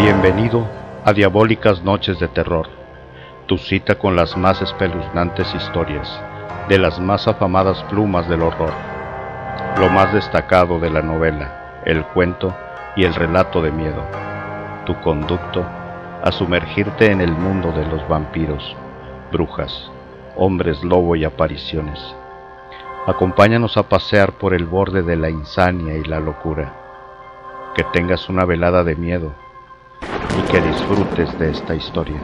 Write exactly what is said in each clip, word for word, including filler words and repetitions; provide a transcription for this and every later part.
Bienvenido a Diabólicas Noches de Terror, tu cita con las más espeluznantes historias de las más afamadas plumas del horror, lo más destacado de la novela, el cuento y el relato de miedo, tu conducto a sumergirte en el mundo de los vampiros, brujas, hombres lobo y apariciones. Acompáñanos a pasear por el borde de la insania y la locura. Que tengas una velada de miedo y que disfrutes de esta historia.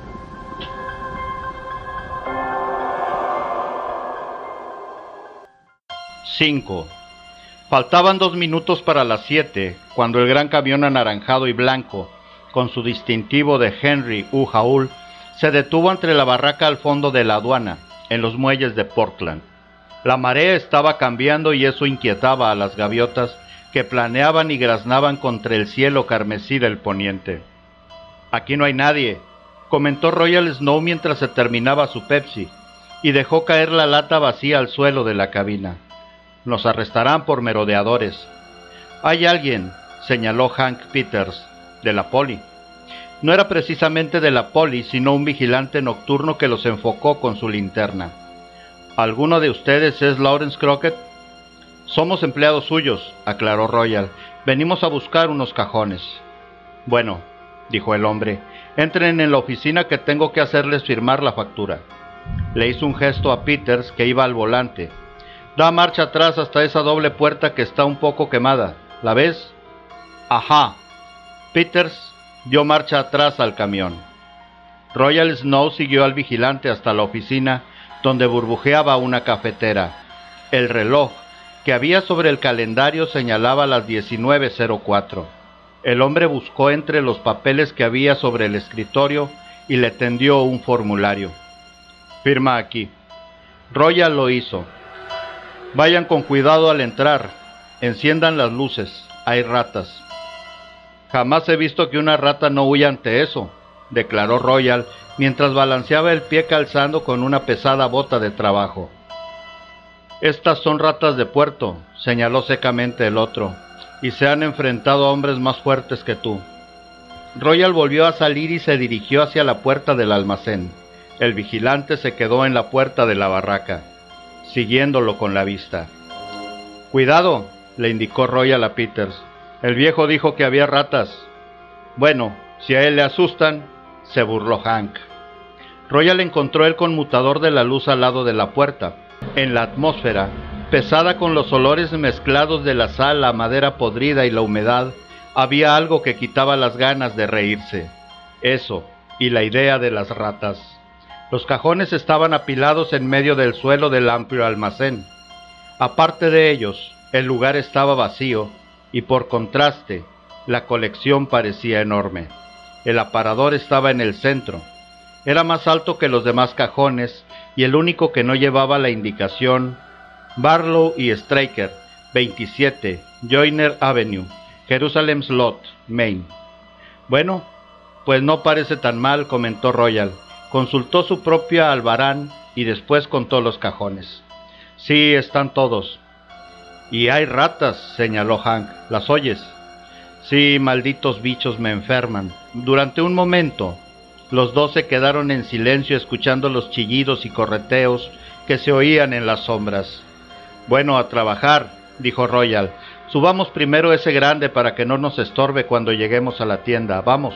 cinco. Faltaban dos minutos para las siete cuando el gran camión anaranjado y blanco, con su distintivo de Henry U. Hall, se detuvo entre la barraca al fondo de la aduana, en los muelles de Portland. La marea estaba cambiando y eso inquietaba a las gaviotas que planeaban y graznaban contra el cielo carmesí del poniente. «Aquí no hay nadie», comentó Royal Snow mientras se terminaba su Pepsi, y dejó caer la lata vacía al suelo de la cabina. «Nos arrestarán por merodeadores». «Hay alguien», señaló Hank Peters, «de la poli». No era precisamente de la poli, sino un vigilante nocturno que los enfocó con su linterna. «¿Alguno de ustedes es Lawrence Crockett?» «Somos empleados suyos», aclaró Royal. «Venimos a buscar unos cajones». «Bueno», dijo el hombre, «entren en la oficina que tengo que hacerles firmar la factura». Le hizo un gesto a Peters, que iba al volante. «Da marcha atrás hasta esa doble puerta que está un poco quemada. ¿La ves?» «Ajá». Peters dio marcha atrás al camión. Royal Snow siguió al vigilante hasta la oficina, donde burbujeaba una cafetera. El reloj que había sobre el calendario señalaba las diecinueve cero cuatro. El hombre buscó entre los papeles que había sobre el escritorio y le tendió un formulario. «Firma aquí». Royal lo hizo. «Vayan con cuidado al entrar. Enciendan las luces. Hay ratas». «Jamás he visto que una rata no huya ante eso», declaró Royal mientras balanceaba el pie calzando con una pesada bota de trabajo. «Estas son ratas de puerto», señaló secamente el otro, «y se han enfrentado a hombres más fuertes que tú». Royal volvió a salir y se dirigió hacia la puerta del almacén. El vigilante se quedó en la puerta de la barraca, siguiéndolo con la vista. «Cuidado», le indicó Royal a Peters. «El viejo dijo que había ratas». «Bueno, si a él le asustan», se burló Hank. Royal encontró el conmutador de la luz al lado de la puerta. En la atmósfera, pesada con los olores mezclados de la sal, la madera podrida y la humedad, había algo que quitaba las ganas de reírse. Eso, y la idea de las ratas. Los cajones estaban apilados en medio del suelo del amplio almacén. Aparte de ellos, el lugar estaba vacío, y por contraste, la colección parecía enorme. El aparador estaba en el centro. Era más alto que los demás cajones, y el único que no llevaba la indicación Barlow y Straker, veintisiete, Joyner Avenue, Jerusalem Slot, Maine. «Bueno, pues no parece tan mal», comentó Royal. Consultó su propia albarán y después contó los cajones. «Sí, están todos». «Y hay ratas», señaló Hank. «¿Las oyes?» «Sí, malditos bichos me enferman». Durante un momento, los dos se quedaron en silencio escuchando los chillidos y correteos que se oían en las sombras. «Bueno, a trabajar», dijo Royal. «Subamos primero ese grande para que no nos estorbe cuando lleguemos a la tienda. ¿Vamos?»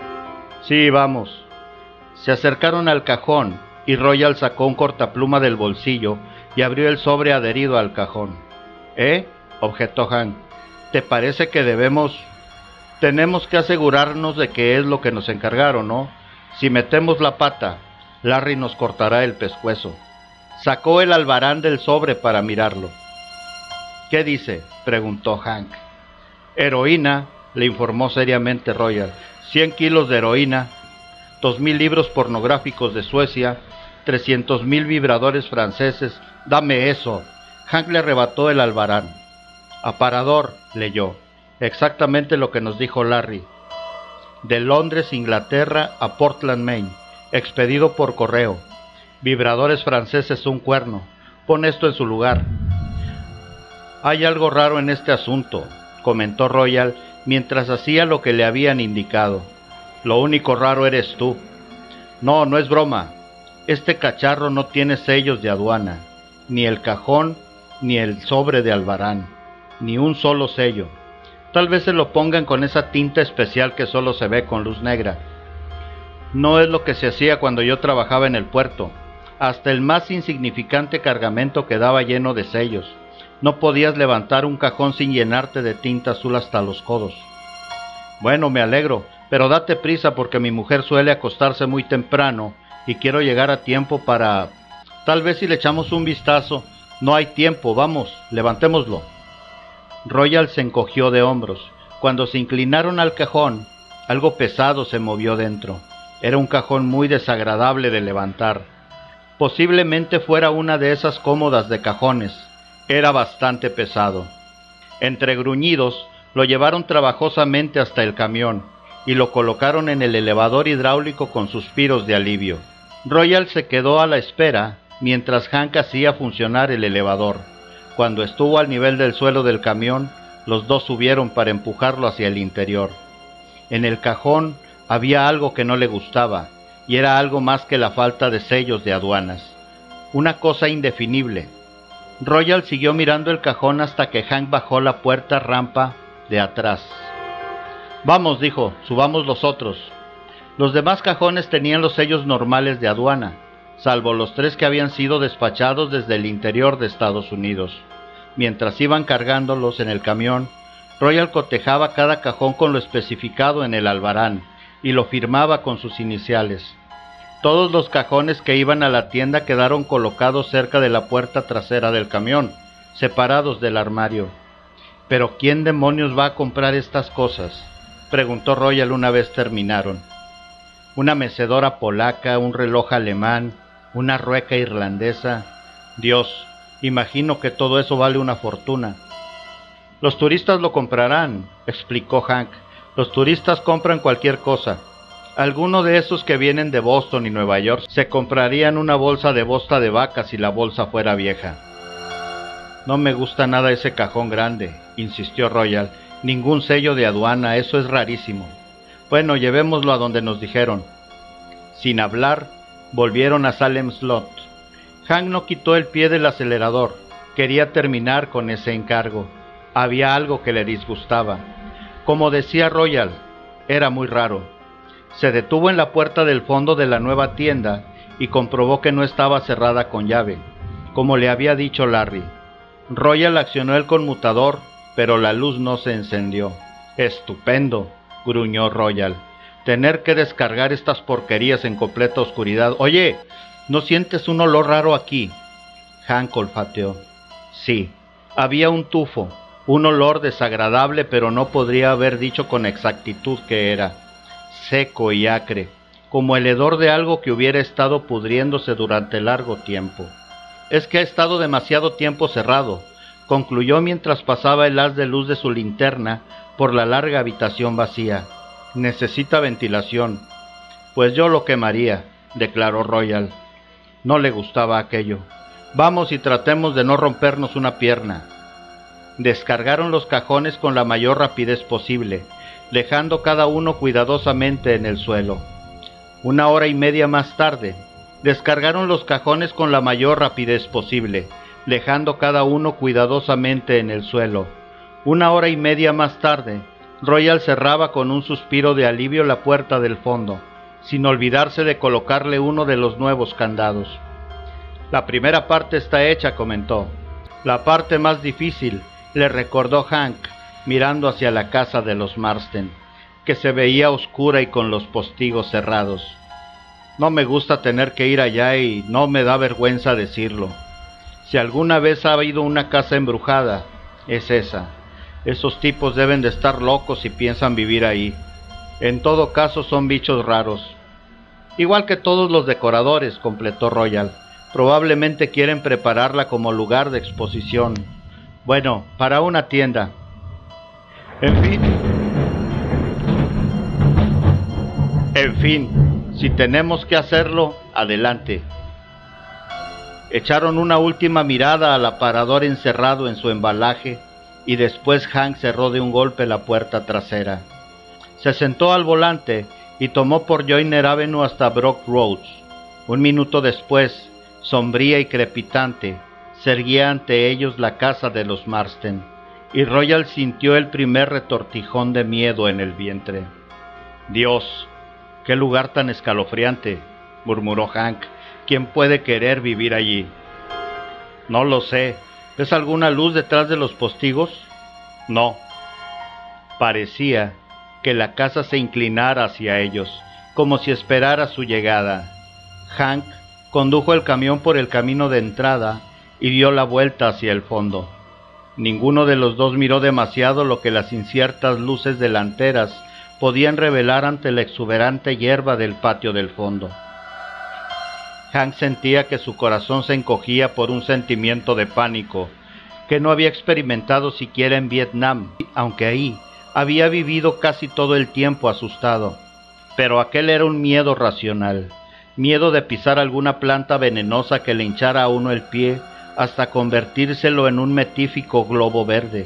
«Sí, vamos». Se acercaron al cajón y Royal sacó un cortapluma del bolsillo y abrió el sobre adherido al cajón. «¿Eh?», objetó Hank. «¿Te parece que debemos...?» «Tenemos que asegurarnos de que es lo que nos encargaron, ¿no? Si metemos la pata, Larry nos cortará el pescuezo». Sacó el albarán del sobre para mirarlo. «¿Qué dice?», preguntó Hank. «Heroína», le informó seriamente Royal. «Cien kilos de heroína, dos mil libros pornográficos de Suecia, trescientos mil vibradores franceses. Dame eso». Hank le arrebató el albarán. «Aparador», leyó. «Exactamente lo que nos dijo Larry. De Londres, Inglaterra, a Portland, Maine. Expedido por correo. Vibradores franceses un cuerno. Pon esto en su lugar». «Hay algo raro en este asunto», comentó Royal mientras hacía lo que le habían indicado. Lo único raro eres tú. No, no es broma. Este cacharro no tiene sellos de aduana, ni el cajón, ni el sobre de albarán, ni un solo sello. Tal vez se lo pongan con esa tinta especial que solo se ve con luz negra. No es lo que se hacía cuando yo trabajaba en el puerto. Hasta el más insignificante cargamento quedaba lleno de sellos. No podías levantar un cajón sin llenarte de tinta azul hasta los codos. Bueno, me alegro, pero date prisa porque mi mujer suele acostarse muy temprano y quiero llegar a tiempo para... Tal vez si le echamos un vistazo. No hay tiempo, vamos, levantémoslo. Royal se encogió de hombros. Cuando se inclinaron al cajón, algo pesado se movió dentro. Era un cajón muy desagradable de levantar. Posiblemente fuera una de esas cómodas de cajones. Era bastante pesado. Entre gruñidos, lo llevaron trabajosamente hasta el camión y lo colocaron en el elevador hidráulico con suspiros de alivio. Royal se quedó a la espera mientras Hank hacía funcionar el elevador. Cuando estuvo al nivel del suelo del camión, los dos subieron para empujarlo hacia el interior. En el cajón había algo que no le gustaba, y era algo más que la falta de sellos de aduanas. Una cosa indefinible. Royal siguió mirando el cajón hasta que Hank bajó la puerta rampa de atrás. Vamos, dijo, subamos los otros. Los demás cajones tenían los sellos normales de aduana, salvo los tres que habían sido despachados desde el interior de Estados Unidos. Mientras iban cargándolos en el camión, Royal cotejaba cada cajón con lo especificado en el albarán y lo firmaba con sus iniciales. Todos los cajones que iban a la tienda quedaron colocados cerca de la puerta trasera del camión, separados del armario. ¿Pero quién demonios va a comprar estas cosas?, preguntó Royal una vez terminaron. Una mecedora polaca, un reloj alemán, una rueca irlandesa. Dios, imagino que todo eso vale una fortuna. Los turistas lo comprarán, explicó Hank. Los turistas compran cualquier cosa. Alguno de esos que vienen de Boston y Nueva York se comprarían una bolsa de bosta de vaca si la bolsa fuera vieja. No me gusta nada ese cajón grande, insistió Royal. Ningún sello de aduana, eso es rarísimo. Bueno, llevémoslo a donde nos dijeron. Sin hablar, volvieron a Salem Slot. Hank no quitó el pie del acelerador. Quería terminar con ese encargo. Había algo que le disgustaba. Como decía Royal, era muy raro. Se detuvo en la puerta del fondo de la nueva tienda y comprobó que no estaba cerrada con llave, como le había dicho Larry. Royal accionó el conmutador, pero la luz no se encendió. Estupendo, gruñó Royal. Tener que descargar estas porquerías en completa oscuridad. Oye, ¿no sientes un olor raro aquí? Hank olfateó. Sí, había un tufo, un olor desagradable, pero no podría haber dicho con exactitud qué era. Seco y acre, como el hedor de algo que hubiera estado pudriéndose durante largo tiempo. Es que ha estado demasiado tiempo cerrado, concluyó mientras pasaba el haz de luz de su linterna por la larga habitación vacía. Necesita ventilación. Pues yo lo quemaría, declaró Royal. No le gustaba aquello. Vamos y tratemos de no rompernos una pierna. Descargaron los cajones con la mayor rapidez posible, dejando cada uno cuidadosamente en el suelo. Una hora y media más tarde, descargaron los cajones con la mayor rapidez posible, dejando cada uno cuidadosamente en el suelo. Una hora y media más tarde, Royal cerraba con un suspiro de alivio la puerta del fondo, sin olvidarse de colocarle uno de los nuevos candados. La primera parte está hecha, comentó. La parte más difícil, le recordó Hank, mirando hacia la casa de los Marsden, que se veía oscura y con los postigos cerrados. No me gusta tener que ir allá y no me da vergüenza decirlo. Si alguna vez ha habido una casa embrujada, es esa. Esos tipos deben de estar locos si piensan vivir ahí. En todo caso son bichos raros. Igual que todos los decoradores, completó Royal. Probablemente quieren prepararla como lugar de exposición. Bueno, para una tienda. En fin. En fin, si tenemos que hacerlo, adelante. Echaron una última mirada al aparador encerrado en su embalaje y después Hank cerró de un golpe la puerta trasera. Se sentó al volante y tomó por Joyner Avenue hasta Brook Roads. Un minuto después, sombría y crepitante, se erguía ante ellos la casa de los Marsden, y Royal sintió el primer retortijón de miedo en el vientre. «Dios, qué lugar tan escalofriante», murmuró Hank. «¿Quién puede querer vivir allí?» «No lo sé. ¿Ves alguna luz detrás de los postigos?» «No». Parecía que la casa se inclinara hacia ellos, como si esperara su llegada. Hank condujo el camión por el camino de entrada y dio la vuelta hacia el fondo. Ninguno de los dos miró demasiado lo que las inciertas luces delanteras podían revelar ante la exuberante hierba del patio del fondo. Hank sentía que su corazón se encogía por un sentimiento de pánico que no había experimentado siquiera en Vietnam, aunque ahí había vivido casi todo el tiempo asustado. Pero aquel era un miedo racional, miedo de pisar alguna planta venenosa que le hinchara a uno el pie hasta convertírselo en un metífico globo verde,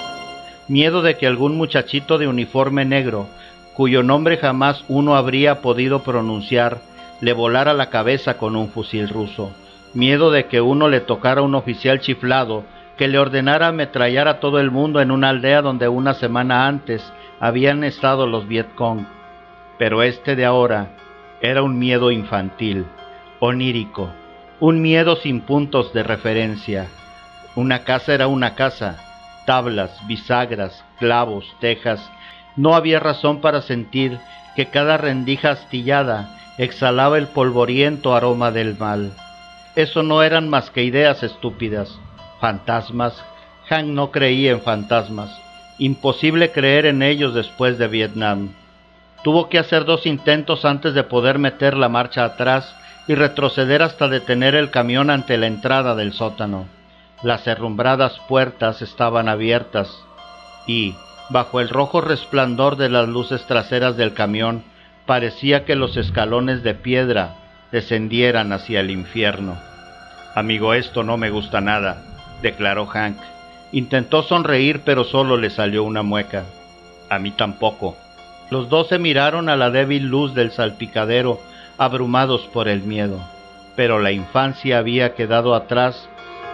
miedo de que algún muchachito de uniforme negro, cuyo nombre jamás uno habría podido pronunciar, le volara la cabeza con un fusil ruso, miedo de que uno le tocara a un oficial chiflado que le ordenara ametrallar a todo el mundo en una aldea donde una semana antes habían estado los Vietcong. Pero este de ahora era un miedo infantil, onírico, un miedo sin puntos de referencia. Una casa era una casa, tablas, bisagras, clavos, tejas. No había razón para sentir que cada rendija astillada exhalaba el polvoriento aroma del mal. Eso no eran más que ideas estúpidas. Fantasmas. Hank no creía en fantasmas. Imposible creer en ellos después de Vietnam. Tuvo que hacer dos intentos antes de poder meter la marcha atrás y retroceder hasta detener el camión ante la entrada del sótano. Las herrumbradas puertas estaban abiertas y, bajo el rojo resplandor de las luces traseras del camión, parecía que los escalones de piedra descendieran hacia el infierno. «Amigo, esto no me gusta nada», declaró Hank. Intentó sonreír, pero solo le salió una mueca. «A mí tampoco». Los dos se miraron a la débil luz del salpicadero, abrumados por el miedo. Pero la infancia había quedado atrás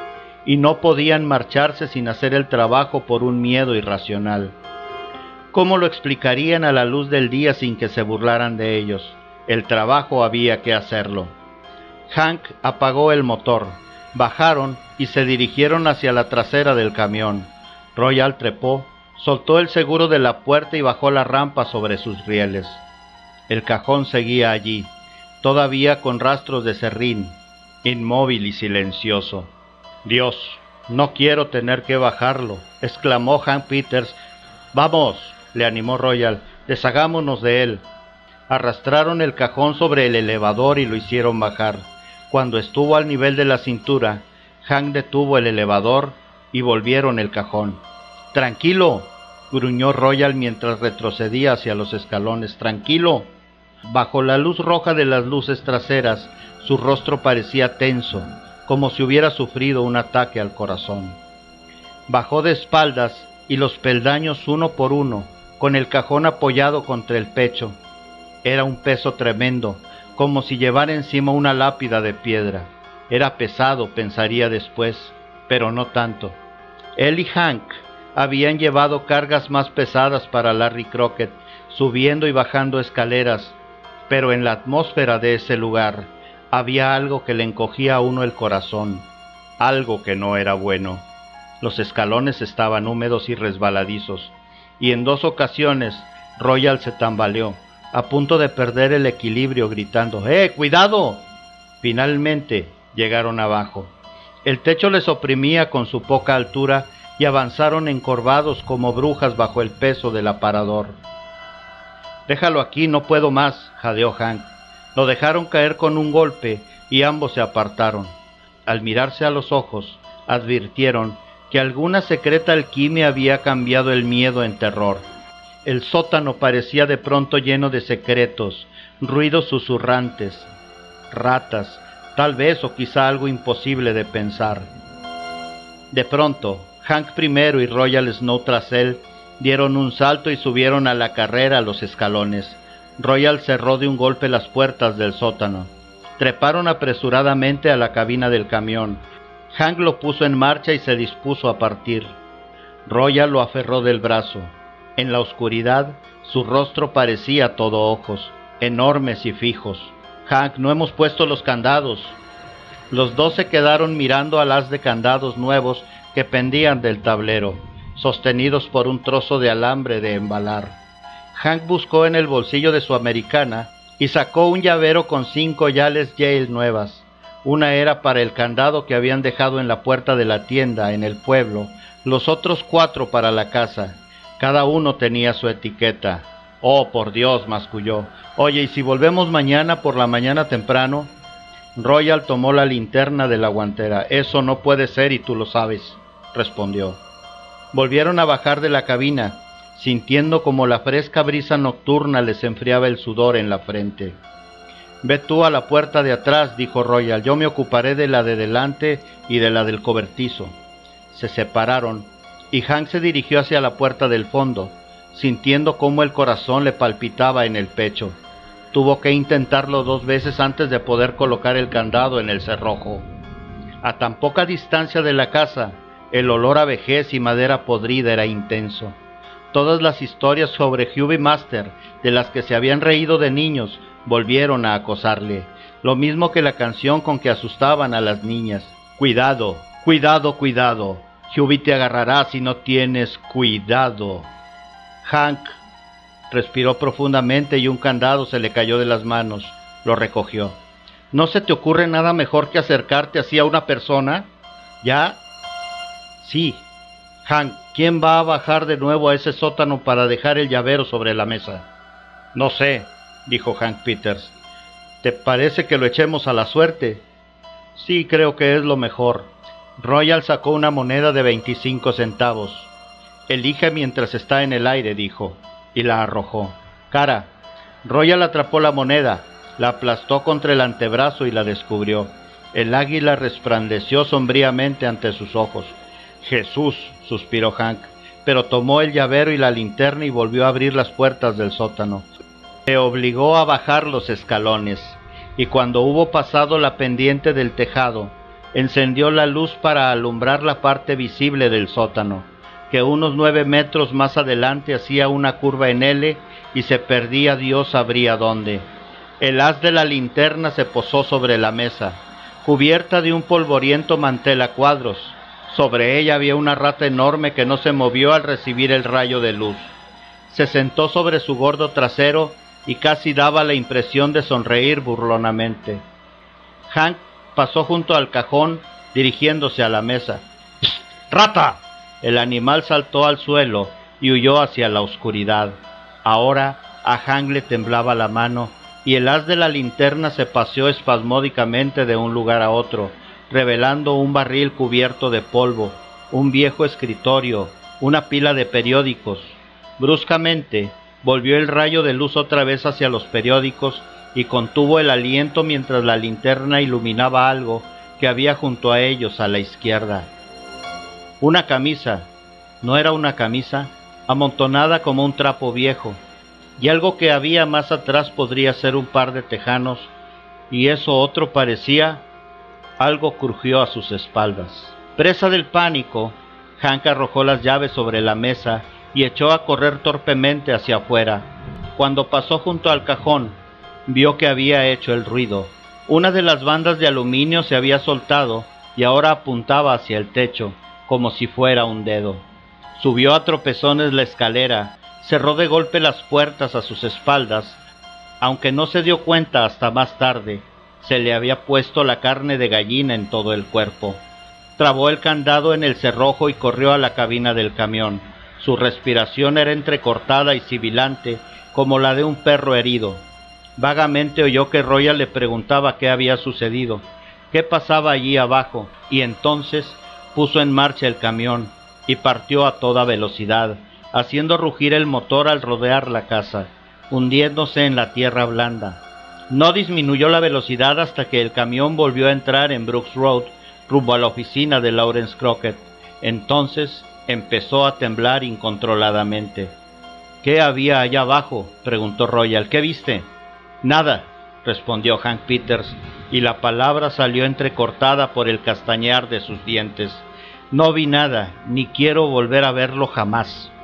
y no podían marcharse sin hacer el trabajo por un miedo irracional. ¿Cómo lo explicarían a la luz del día sin que se burlaran de ellos? El trabajo había que hacerlo. Hank apagó el motor, bajaron y se dirigieron hacia la trasera del camión. Royal trepó, soltó el seguro de la puerta y bajó la rampa sobre sus rieles. El cajón seguía allí, todavía con rastros de serrín, inmóvil y silencioso. «Dios, no quiero tener que bajarlo», exclamó Hank Peters. «Vamos», le animó Royal, «deshagámonos de él». Arrastraron el cajón sobre el elevador y lo hicieron bajar. Cuando estuvo al nivel de la cintura, Hank detuvo el elevador y volvieron el cajón. «Tranquilo», gruñó Royal mientras retrocedía hacia los escalones. «Tranquilo». Bajo la luz roja de las luces traseras, su rostro parecía tenso, como si hubiera sufrido un ataque al corazón. Bajó de espaldas y los peldaños uno por uno, con el cajón apoyado contra el pecho. Era un peso tremendo, como si llevara encima una lápida de piedra. Era pesado, pensaría después, pero no tanto. Él y Hank habían llevado cargas más pesadas para Larry Crockett, subiendo y bajando escaleras, pero en la atmósfera de ese lugar había algo que le encogía a uno el corazón, algo que no era bueno. Los escalones estaban húmedos y resbaladizos, y en dos ocasiones Royal se tambaleó, a punto de perder el equilibrio, gritando «¡Eh, cuidado!». Finalmente llegaron abajo. El techo les oprimía con su poca altura y avanzaron encorvados como brujas bajo el peso del aparador. «Déjalo aquí, no puedo más», jadeó Hank. Lo dejaron caer con un golpe y ambos se apartaron. Al mirarse a los ojos, advirtieron que alguna secreta alquimia había cambiado el miedo en terror. El sótano parecía de pronto lleno de secretos, ruidos susurrantes, ratas, tal vez o quizá algo imposible de pensar. De pronto, Hank primero y Royal Snow tras él dieron un salto y subieron a la carrera los escalones. Royal cerró de un golpe las puertas del sótano. Treparon apresuradamente a la cabina del camión. Hank lo puso en marcha y se dispuso a partir. Royal lo aferró del brazo. En la oscuridad, su rostro parecía todo ojos, enormes y fijos. Hank, no hemos puesto los candados. Los dos se quedaron mirando al haz de candados nuevos que pendían del tablero, sostenidos por un trozo de alambre de embalar. Hank buscó en el bolsillo de su americana y sacó un llavero con cinco yales Yale nuevas. Una era para el candado que habían dejado en la puerta de la tienda en el pueblo, los otros cuatro para la casa. Cada uno tenía su etiqueta. Oh, por Dios, masculló. Oye, ¿y si volvemos mañana por la mañana temprano? Royal tomó la linterna de la guantera. Eso no puede ser y tú lo sabes, respondió. Volvieron a bajar de la cabina, sintiendo como la fresca brisa nocturna les enfriaba el sudor en la frente. Ve tú a la puerta de atrás, dijo Royal, yo me ocuparé de la de delante y de la del cobertizo. Se separaron, y Hank se dirigió hacia la puerta del fondo, sintiendo cómo el corazón le palpitaba en el pecho. Tuvo que intentarlo dos veces antes de poder colocar el candado en el cerrojo. A tan poca distancia de la casa, el olor a vejez y madera podrida era intenso. Todas las historias sobre Hughie Master, de las que se habían reído de niños, volvieron a acosarle, lo mismo que la canción con que asustaban a las niñas. Cuidado, cuidado, cuidado, Hughie te agarrará si no tienes cuidado. Hank respiró profundamente y un candado se le cayó de las manos. Lo recogió. ¿No se te ocurre nada mejor que acercarte así a una persona? ¿Ya? Sí. Hank, ¿quién va a bajar de nuevo a ese sótano para dejar el llavero sobre la mesa? No sé, dijo Hank Peters. ¿Te parece que lo echemos a la suerte? Sí, creo que es lo mejor. Royal sacó una moneda de veinticinco centavos. Elige mientras está en el aire, dijo, y la arrojó. Cara. Royal atrapó la moneda, la aplastó contra el antebrazo y la descubrió. El águila resplandeció sombríamente ante sus ojos. Jesús, suspiró Hank, pero tomó el llavero y la linterna y volvió a abrir las puertas del sótano. Se obligó a bajar los escalones, y cuando hubo pasado la pendiente del tejado, encendió la luz para alumbrar la parte visible del sótano, que unos nueve metros más adelante hacía una curva en L y se perdía Dios sabría dónde. El haz de la linterna se posó sobre la mesa, cubierta de un polvoriento mantel a cuadros. Sobre ella había una rata enorme que no se movió al recibir el rayo de luz. Se sentó sobre su gordo trasero y casi daba la impresión de sonreír burlonamente. Hank pasó junto al cajón, dirigiéndose a la mesa. ¡Psst! ¡Rata! El animal saltó al suelo y huyó hacia la oscuridad. Ahora a Hank le temblaba la mano y el haz de la linterna se paseó espasmódicamente de un lugar a otro, revelando un barril cubierto de polvo, un viejo escritorio, una pila de periódicos. Bruscamente, volvió el rayo de luz otra vez hacia los periódicos y contuvo el aliento mientras la linterna iluminaba algo que había junto a ellos a la izquierda. Una camisa, no era una camisa, amontonada como un trapo viejo, y algo que había más atrás podría ser un par de tejanos, y eso otro parecía... Algo crujió a sus espaldas. Presa del pánico, Hank arrojó las llaves sobre la mesa y echó a correr torpemente hacia afuera. Cuando pasó junto al cajón, vio que había hecho el ruido. Una de las bandas de aluminio se había soltado y ahora apuntaba hacia el techo, como si fuera un dedo. Subió a tropezones la escalera, cerró de golpe las puertas a sus espaldas, aunque no se dio cuenta hasta más tarde. Se le había puesto la carne de gallina en todo el cuerpo. Trabó el candado en el cerrojo y corrió a la cabina del camión. Su respiración era entrecortada y sibilante, como la de un perro herido. Vagamente oyó que Royal le preguntaba qué había sucedido, qué pasaba allí abajo, y entonces puso en marcha el camión y partió a toda velocidad, haciendo rugir el motor al rodear la casa, hundiéndose en la tierra blanda. No disminuyó la velocidad hasta que el camión volvió a entrar en Brooks Road, rumbo a la oficina de Lawrence Crockett. Entonces empezó a temblar incontroladamente. ¿Qué había allá abajo?, preguntó Royal. ¿Qué viste? Nada, respondió Hank Peters, y la palabra salió entrecortada por el castañear de sus dientes. No vi nada, ni quiero volver a verlo jamás.